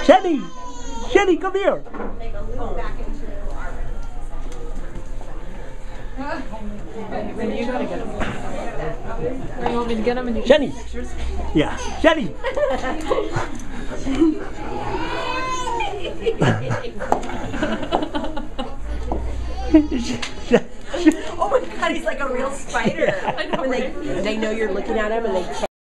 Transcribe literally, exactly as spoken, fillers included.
Sonny! Sonny, come here! Maybe you gotta get him. Or you want me to get him and you Sonny! take pictures? Yeah, Sonny! Oh my god, he's like a real spider. I know, When right? they, they know you're looking at him and they